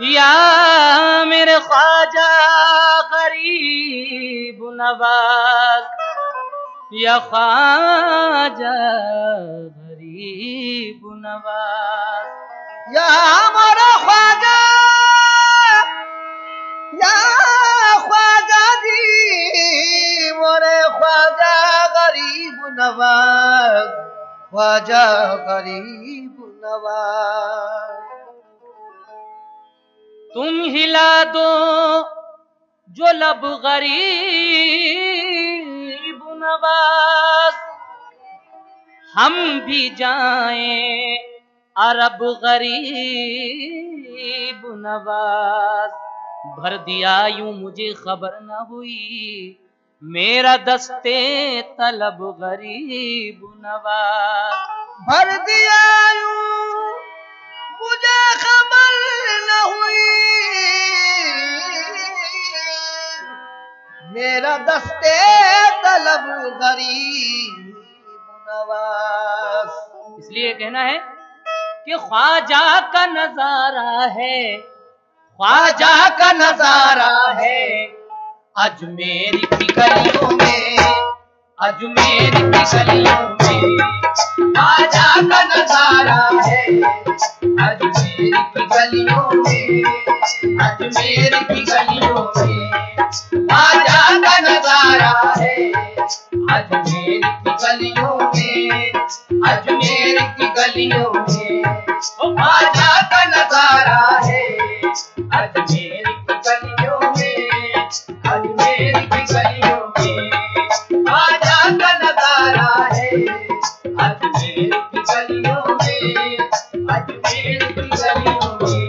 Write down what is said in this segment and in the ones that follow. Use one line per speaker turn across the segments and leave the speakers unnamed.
या मेरे ख्वाजा गरीब नवाज, या ख्वाजा गरीब नवाज,
या हमारा ख्वाजा, या ख्वाजा जी मोरे ख्वाजा गरीब नवाज, ख्वाजा गरीब नवाज।
तुम हिला दो जो लब गरीब नवाज, हम भी जाएं अरब गरीब नवाज। भर दिया यूं मुझे खबर न हुई, मेरा दस्ते तलब गरीब नवाज।
भर दिया यूं मुझे खबर न हुई, मेरा दस्ते तलब गरीब नवाज।
इसलिए कहना है कि ख्वाजा का नजारा है, ख्वाजा का नजारा है अजमेर की गलियों में, अजमेर की गलियों में।
ख्वाजा का नजारा है अजमेर की गलियों में, अजमेर की गलियों में। ख्वाजा का नजारा है अजमेर की गलियों में, अजमेर की गलियों में। ख्वाजा का नजारा है अजमेर की गलियों में, अजमेर की गलियों में। ख्वाजा का नजारा है अजमेर की गलियों में, अजमेर की गलियों में।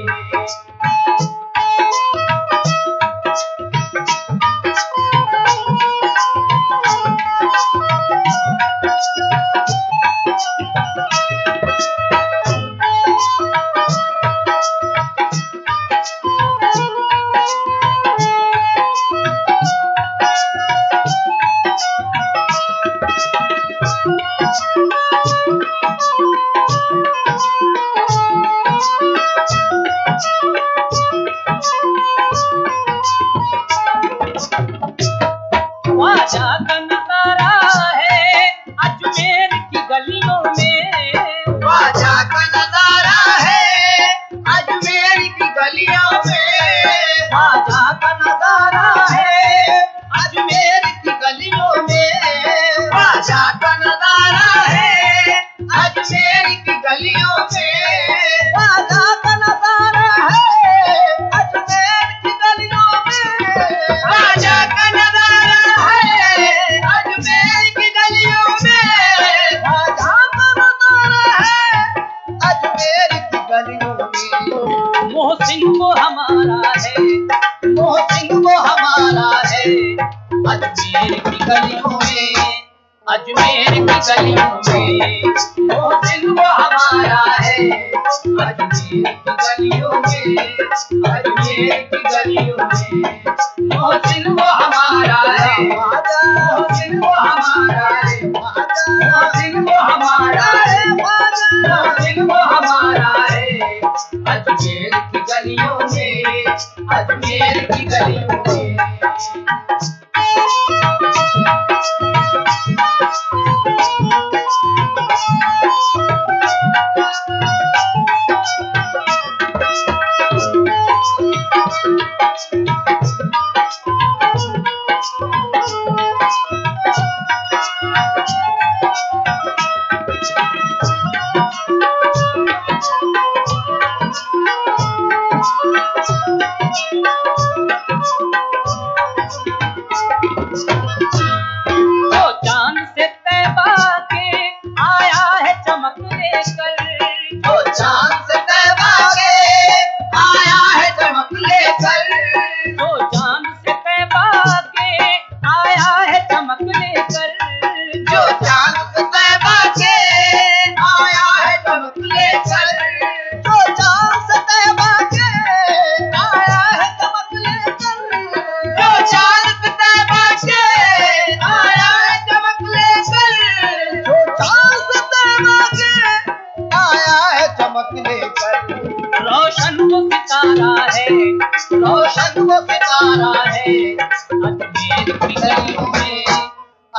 ख्वाजा का नजारा है अजमेर की गलियों में,
ख्वाजा का नजारा है अजमेर की गलियों में। ख्वाजा का नजारा है अजमेर की गलियों में, ख्वाजा का नजारा है अजमेर की गलियों में। ख्वाजा का नजारा है अजमेर की गलियों में, ख्वाजा का नजारा है अजमेर की गलियों में। ख्वाजा का नजारा है अजमेर की गलियों में।
मोहसिन वो हमारा है,
मोहसिन वो हमारा है अजमेर की गलियों में, अजमेर की गलियों में। मोहसिन वो हमारा है अजमेर की गलियों में, अजमेर की गलियों में। मोहसिन वो हमारा है, मोहसिन वो हमारा है, मोहसिन वो हमारा है, मोहसिन वो हमारा है अजमेर की गलियों में, अजमेर की गलियों में।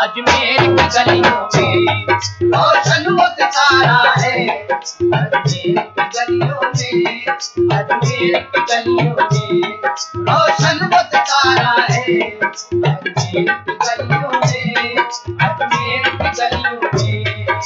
अजमेर की गलियों में रोशन वो सितारा है। अजमेर की गलियों में, अजमेर की गलियों में रोशन वो सितारा है। अजमेर की गलियों में, अजमेर की गलियों में।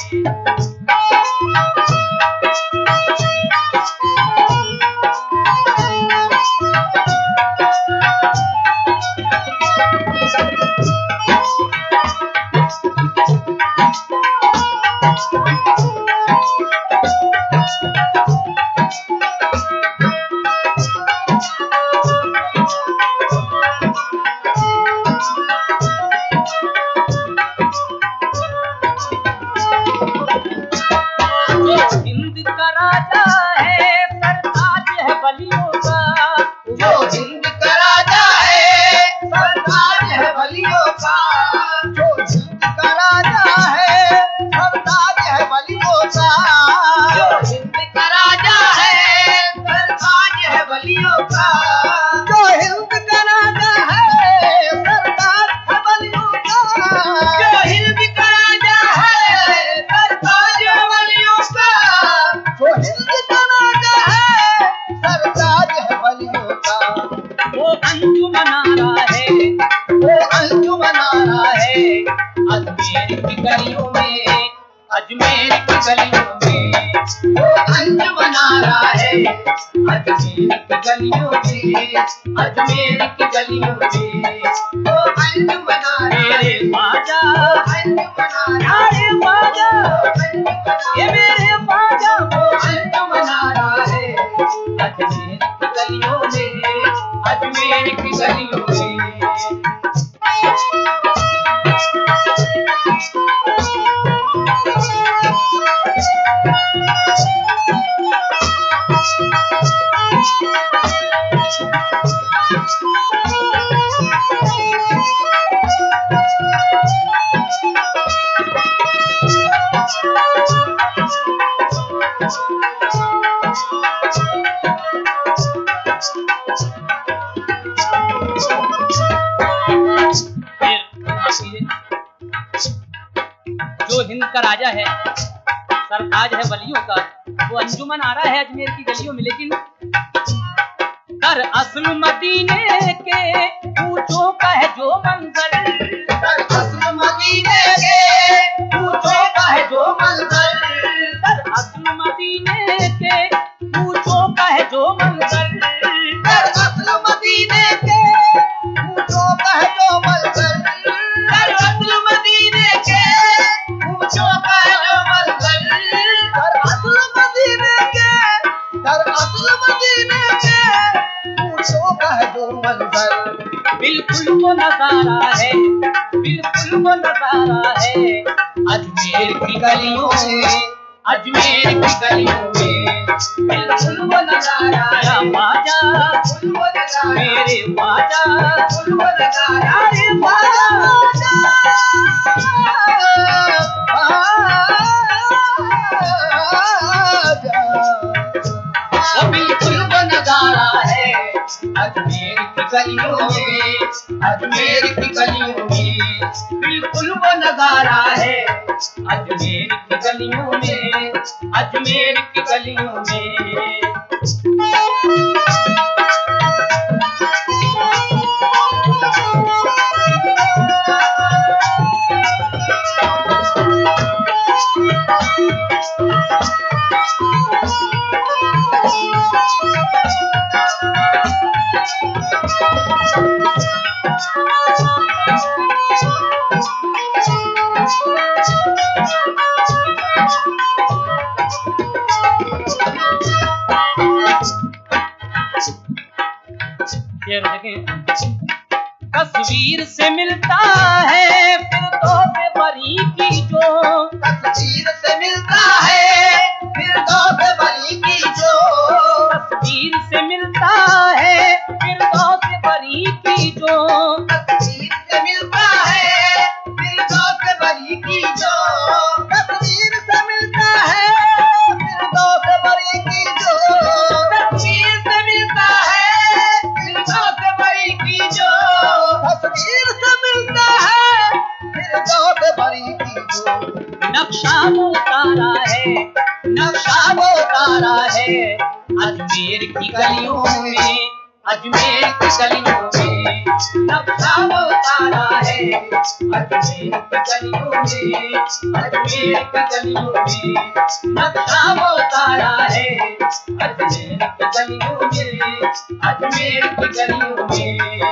हिंद का राजा है, सरताज है बलियों का।
जो हिंद का राजा है, सरताज है बलियों का। जो हिंद का राजा है, सरताज है बलियों का। जो हिंद का राजा है, सरताज है बलियों का। जो हिंद का राजा है, सरताज है बलियों का। जो हिंद का राजा है, सरताज है बलियों का। जो हिंद का राजा है, सरताज है बलियों का।
वो अंजुमन आ रहा है,
वो अंजुमन आ रहा है। अजमेर की गलियों में, अजमेर की गलियों में वो अंजुमन आ रहा है। अजमेर की गलियों में, अजमेर की गलियों में वो अंजुमन आ रहा है।
मेरे ख्वाजा,
अंजुमन आ रहा
मेरे ख्वाजा, ये
है।
मेरे ख्वाजा।
वो अंजुमन आ रहा है। अजमेर की गलियों में, अजमेर की गलियों में।
जो हिंद का राजा है, सरताज है बलियों का, वो अंजुमन आ रहा है अजमेर की गलियों में। लेकिन दर असल मदीने के ऊंचों का है जो मंजर।
दर असल मदीने के ऊंचों का है जो मंजर।
दर असल मदीने के ऊंचों का है जो मंजर।
दर असल मदीने के ऊंचों का है जो मंजर। दर असल मदीने के ऊंचों का है जो मंजर। दर असल मदीने के, दर असल मदीने के ऊंचों का है जो मंजर।
बिल्कुल वो नजारा है, बिल्कुल वो नजारा है।
अजमेर की गलियों में, अजमेर की गलियों में बिल्कुल वो नजारा
मेरा
है।
ख्वाजा,
बिल्कुल वो नजारा,
मेरे ख्वाजा,
बिल्कुल वो नजारा।
मेरे ख्वाजा।
वो बिल्कुल वो नजारा है। अजमेर की गलियों में, अजमेर की गलियों में बिल्कुल वो नजारा है। अजमेर की गलियों में, अजमेर की गलियों में।
शेर देखें। तस्वीर से मिलता है फिर तो से बरी की जो।
तस्वीर से मिलता है फिर दो से बरी की जो।
तस्वीर से मिलता है फिर तो से बरी की जो।
तस्वीर से मिलता है फिर दो से बरी की जो। तस्वीर से मिलता है फिर दो से बरी की जो। तस्वीर से मिलता है फिर दो से बरी की जो। तस्वीर से मिलता है फिर दो से भरी थी जो
नक्शा वो उतारा है,
नक्शा वो उतारा है अजमेर की गलियों में, अजमेर की गलियों में नक्शा वो उतारा है अजमेर की गलियों में, अजमेर की गलियों में नक्शा वो उतारा है अजमेर की गलियों में, अजमेर की गलियों में।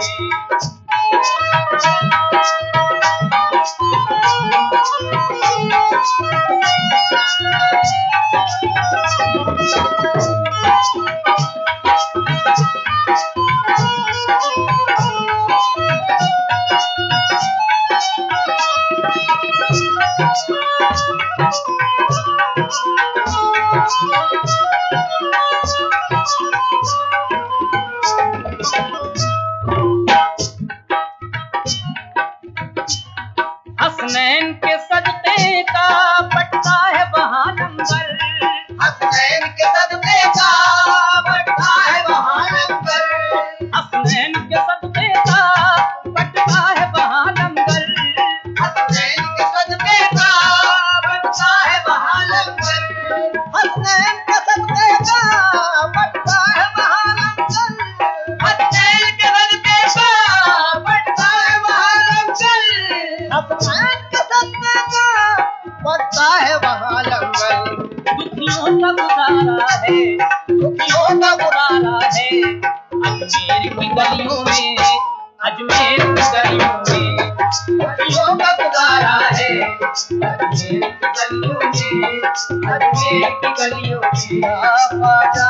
हसनैन के सदक़े का पटता है वहाँ लंगर,
हसनैन के सदक़े का बढ़ता है वहाँ लंगर,
हसनैन के सदक़े का पटता है वहाँ लंगर,
हसनैन के सदक़े का बढ़ता है वहाँ लंगर, हसनैन के सदक़े का बढ़ता है वहाँ लंगर, हसनैन के सदक़े का बढ़ता है वहाँ लंगर, हसनैन के सदक़े का बढ़ता है वहाँ लंगर।
दुखियों का गुजारा है,
दुखियों का
गुजारा है अजमेर की गलियों में, अजमेर की गलियों में
दुखियों का गुजारा है अजमेर की गलियों में, अजमेर की गलियों में। या ख्वाजा,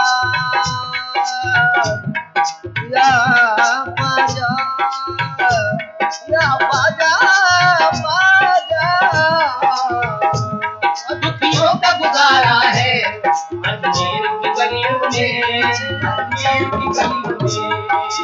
या ख्वाजा, या ख्वाजा, ख्वाजा। दुखियों का गुजारा है अजमेर की गलियों में, अजमेर की गलियों में।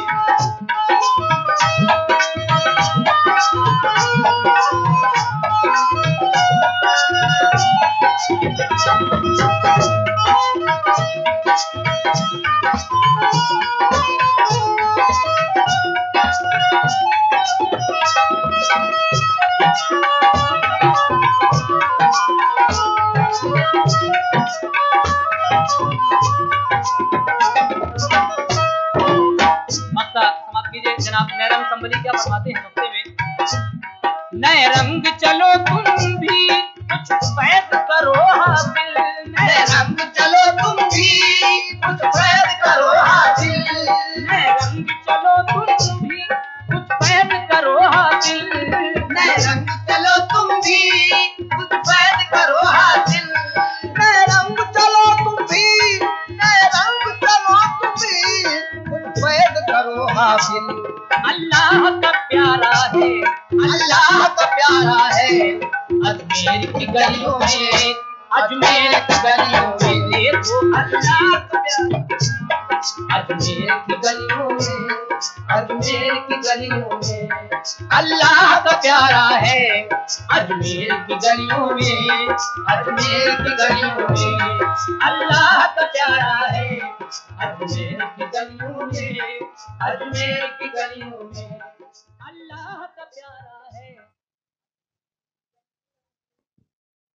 मक्का समाप्त कीजिए जनाब। नए रंग संबली क्या फरमाते हैं नुक्ते में, नए रंग चलो तुम भी कुछ फैज करो हासिल,
नए रंग चलो तुम भी कुछ फैज करो हासिल,
नए रंग चलो तुम भी कुछ फैज करो हासिल,
नए रंग चलो तुम भी कुछ फैज करो हासिल, नए रंग चलो तुम भी, नए रंग चलो तुम भी कुछ फैज करो हासिल।
अल्लाह का प्यारा है,
अल्लाह का प्यारा है अजमेर की गलियों में, अजमेर की गलियों में देखो अल्लाह का प्यारा, अजमेर की गलियों में, अजमेर की गलियों में अल्लाह का प्यारा है अजमेर की गलियों में, अजमेर की गलियों में अल्लाह का प्यारा है अजमेर की गलियों में, अजमेर की गलियों में अल्लाह का प्यारा है।